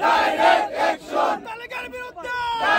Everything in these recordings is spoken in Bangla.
তালেকের বিরুদ্ধে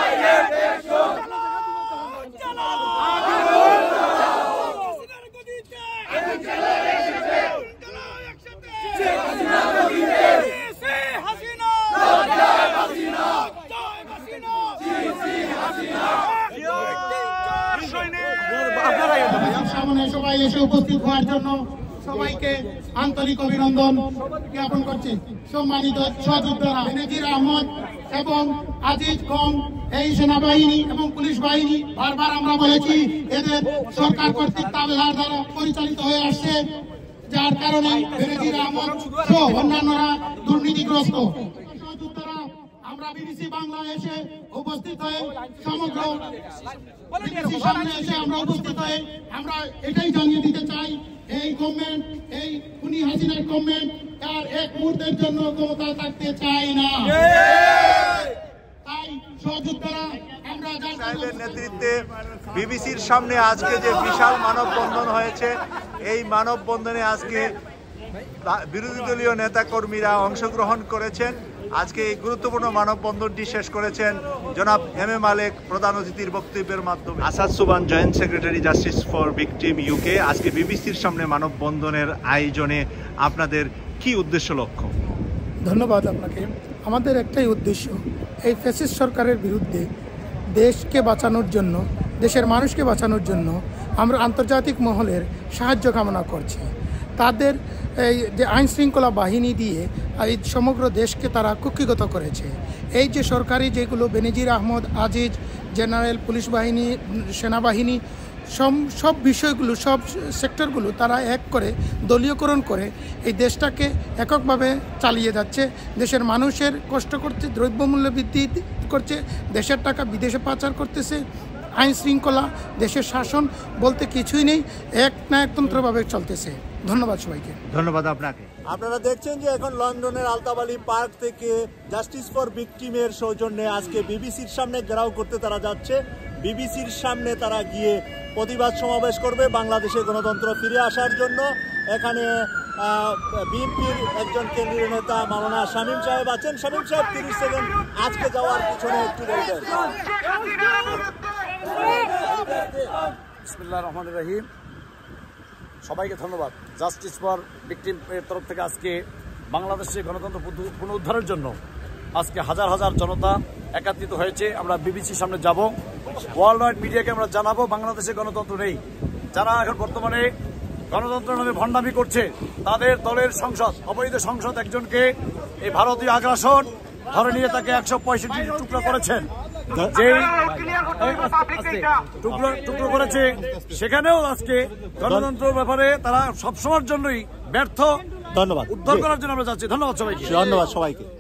সামনে সবাই এসে উপস্থিত হওয়ার জন্য সবাইকে আন্তরিক অভিনন্দন জ্ঞাপন করছি। সম্মানিত সহযোদ্ধারা বেনজির আহমদ এবং আজিজ কম এই সেনাবাহিনী এবং পুলিশ বাহিনী বারবার আমরা বলেছি এদের সরকার কর্তৃক তাবেদার দ্বারা পরিচালিত হয়ে আসছে, যার কারণে বেনজির আহমদ সহ অন্যান্যরা দুর্নীতিগ্রস্ত। সহযোদ্ধারা আমরা বিবিসি বাংলা এসে উপস্থিত হয়ে সমগ্র বিবিসির সামনে এসে আমরা উপস্থিত হয়ে আমরা এটাই জানিয়ে দিতে চাই, এই গভর্নমেন্ট, এই খুনি হাসিনার গভর্নমেন্ট আর এক মুহূর্তের জন্য ক্ষমতা থাকতে চায় না। তাই সহযোদ্ধারা আমরা সাহেবের নেতৃত্বে বিবিসির সামনে আজকে যে বিশাল মানববন্ধন হয়েছে, এই মানববন্ধনে আজকে বিরোধী দলীয় নেতাকর্মীরা অংশগ্রহণ করেছেন। আজকে এই গুরুত্বপূর্ণ মানববন্ধনটি শেষ করেছেন জনাব এম.এ. মালেক প্রধান অতিথির বক্তব্যের মাধ্যমে। Asad Suban, joint secretary, justice for victim UK. আজকে বিবিসির সামনে মানববন্ধনের আয়োজনে আপনাদের কি উদ্দেশ্য, লক্ষ্য? ধন্যবাদ আপনাকে। আমাদের একটাই উদ্দেশ্য, এই ফ্যাসিস্ট সরকারের বিরুদ্ধে দেশকে বাঁচানোর জন্য, দেশের মানুষকে বাঁচানোর জন্য আমরা আন্তর্জাতিক মহলের সাহায্য কামনা করছি। তাদের এই যে আইন শৃঙ্খলা বাহিনী দিয়ে এই সমগ্র দেশকে তারা কুক্ষিগত করেছে। এই যে সরকারি যেগুলো বেনজির আহমদ, আজিজ, জেনারেল, পুলিশ বাহিনী, সেনাবাহিনী, সব বিষয়গুলো, সব সেক্টরগুলো তারা এক করে দলীয়করণ করে এই দেশটাকে এককভাবে চালিয়ে যাচ্ছে। দেশের মানুষের কষ্ট করছে, দ্রব্যমূল্য বৃদ্ধি করছে, দেশের টাকা বিদেশে পাচার করতেছে। আইন শৃঙ্খলা, দেশের শাসন বলতে কিছুই নেই, এক নায়কতন্ত্রভাবে চলতেছে। ধন্যবাদ সবাইকে। ধন্যবাদ আপনাকে। আপনারা দেখছেন যে এখন লন্ডনের আলতাবালি পার্ক থেকে জাস্টিস ফর ভিকটিমের সৌজন্যে আজকে বিবিসির সামনে ঘেরাও করতে তারা যাচ্ছে। বিবিসির সামনে তারা গিয়ে প্রতিবাদ সমাবেশ করবে বাংলাদেশে গণতন্ত্র ফিরে আসার জন্য। এখানে বিএনপির একজন কেন্দ্রীয় নেতা মাওলানা শামীম সাহেব আছেন। শামীম সাহেব, 30 সেকেন্ড আজকে যাওয়ার পিছনে একটু বলবেন। বিসমিল্লাহির রহমানির রহিম। সবাইকে ধন্যবাদ। জাস্টিস ফর ভিকটিম এর তরফ থেকে আজকে বাংলাদেশে গণতন্ত্র পুনরুদ্ধারের জন্য আজকে হাজার হাজার জনতা একত্রিত হয়েছে। আমরা বিবিসির সামনে যাব, ওয়ার্ল্ড ওয়াইড মিডিয়াকে আমরা জানাবো বাংলাদেশে গণতন্ত্র নেই। যারা এখন বর্তমানে গণতন্ত্র নামে ভণ্ডামি করছে, তাদের দলের সংসদ, অবৈধ সংসদ একজনকে এই ভারতীয় আগ্রাসন ধরে নিয়ে তাকে 165 টুকরো করেছেন, যেই টুকরো করেছে, সেখানেও আজকে গণতন্ত্রের ব্যাপারে তারা সবসময়ের জন্যই ব্যর্থ। ধন্যবাদ। উদ্ধার করার জন্য আমরা যাচ্ছি। ধন্যবাদ সবাইকে। ধন্যবাদ সবাইকে।